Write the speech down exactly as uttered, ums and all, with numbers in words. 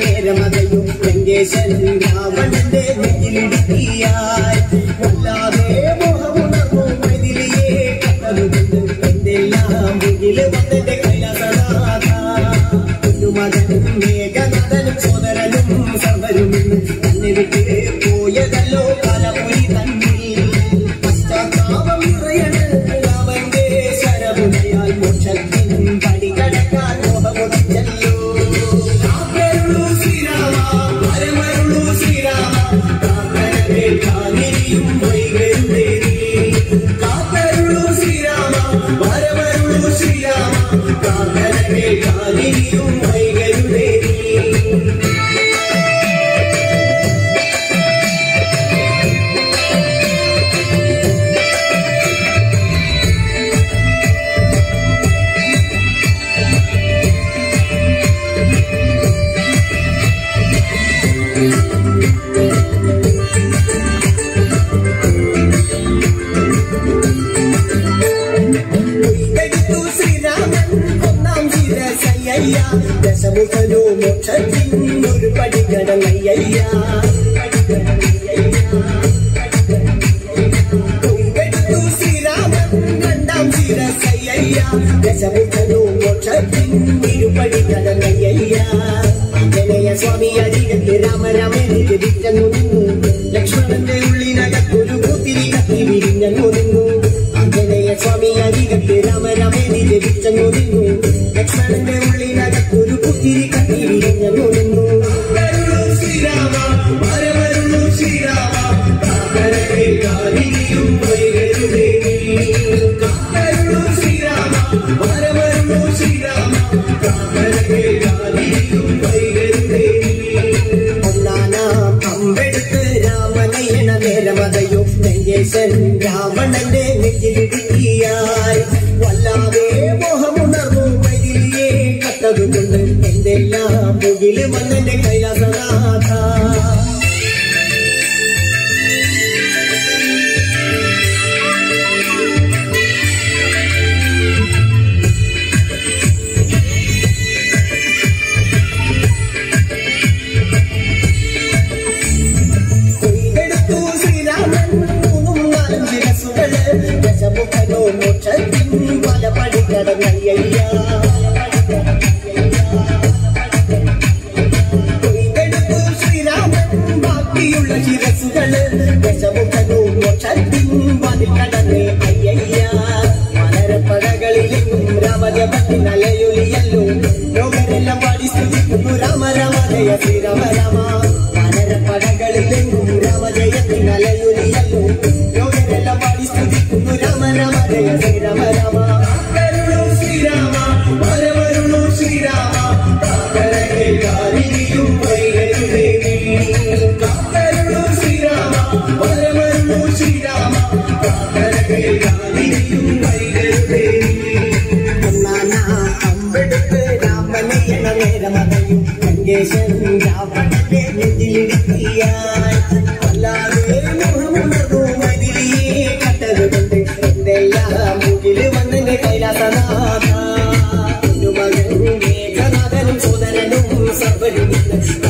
നേരമതയും ലങ്കേശൻ രാവണന്റെ നെഞ്ചിലിടുക്കിയായി വല്ലാതെ മോഹമുണർന്നു മൈഥിലിയെ കണ്ടതുകൊണ്ട് എന്തെല്ലാം മുകില് വന്നെന്റെ കൈലാസനാഥ കുഞ്ഞുമകനും മേഘനാഥനും സോദരനും സർവരും തന്നെ വിട്ട് പോയതല്ലോ കാലപുരി തന്നിൽ പശ്ചാത്താപം നിറയണ് രാമന്റെ ശരമുനയാൽ മോക്ഷത്തിൻ പടി കടക്കാൻ മോഹമുദിച്ചല്ലോ കാക്കരുളൂ ശ്രീരാമ പരമരുളൂ ശ്രീരാമ കാക്കരവേ കാലിനിയും വൈകരുതേ കാക്കരുളൂ ശ്രീരാമ പരമരുളൂ ശ്രീരാമ കാക്കരവേ കാലിനിയും വൈകരുതേ ദശമുഖനോ മോക്ഷത്തിൻ ഒരു പടി കടന്നയ്യ ശ്രീരാമൻ രണ്ടാം ശിരസയ്യ ദശമുഖനോ മോക്ഷത്തിൻ ഇരുപടി കടന്നയ്യ ആഞ്ജനേയ സ്വാമി അരികത്ത് രാമരാമേനിക്ക് വിറ്റങ്ങു നിന്നു ലക്ഷ്മണന്റെ ഉള്ളിനകത്തൊരു കൂത്തിരി കത്തി വിരിഞ്ഞങ്ങു നിന്നു ആഞ്ജനേയ സ്വാമി അരികത്ത് രാമരാമേനിക്ക് വിറ്റങ്ങു നിന്നു ലക്ഷ്മണന്റെ ഉള്ളിനകത്തൊരു കുത്തിരി കത്തി വിരിഞ്ഞങ്ങു നിന്നു കാക്കരുളൂ ശ്രീരാമ പരമരുളൂ ശ്രീരാമ കാക്കരവേ കാലിനിയും വൈകരുതേ കാക്കരുളൂ ശ്രീരാമ പരമരുളൂ ശ്രീരാമ കാക്കരവേ കാലിനിയും വൈകരുതേ ഒന്നാനാം അമ്പെടുത്ത് രാമനയന നേരമതയും ലങ്കേശൻ രാവണന്റെ നെഞ്ചിലിടുക്കിയായി വല്ലാതെ മോഹമുണർന്നു മൈഥിലിയെ കണ്ടതുകൊണ്ട് എന്തെല്ലാം മുകില് വന്നെന്റെ കൈലാസനാഥ കൊയ്തെടുത്തു ശ്രീരാമൻ മൂന്നും നാലും ശിരസുകള് ദശമുഖനോ മോക്ഷത്തിൻ പല പടി കടന്നയ്യ കൊയ്തെടുത്തു ശ്രീരാമൻ ബാക്കിയുള്ള ശിരസുകള് ദശമുഖനോ മോക്ഷത്തിൻ പതി കടന്നേ അയ്യ മലരപ്പടകളിലും രാമജപത്തിൻ അലയൊലിയല്ലോ ലോകരെല്ലാം പാടി സ്തുതിക്കുന്നു രാമ രാമ ജയ ശ്രീരാമ രാമ മലരപ്പടകളിലും രാമജയത്തിൻ അലയൊലിയല്ലോ ലോകരെല്ലാം പാടി സ്തുതിക്കുന്നു രാമ രാമ ജയ ശ്രീരാമ രാമ കാക്കരുളൂ ശ്രീരാമ പരമരുളൂ ശ്രീരാമ കാക്കരവേ കാലിനിയും വൈകരുതേ കാക്കരുളൂ ശ്രീരാമ പരമരുളൂ ശ്രീരാമ കാക്കരവേ കാലിനിയും വൈകരുതേ ഒന്നാനാം അമ്പെടുത്ത് രാമനയന നേരമതയും ലങ്കേശൻ രാവണന്റെ നെഞ്ചിലിടുക്കിയായി വല്ലാതെ മോഹമുണർന്നു മൈഥിലിയെ കണ്ടതുകൊണ്ട് എന്തെല്ലാം മുകില് വന്നെന്റെ കൈലാസനാഥ കുഞ്ഞുമകനും മേഘനാഥനും സോദരനും സർവരും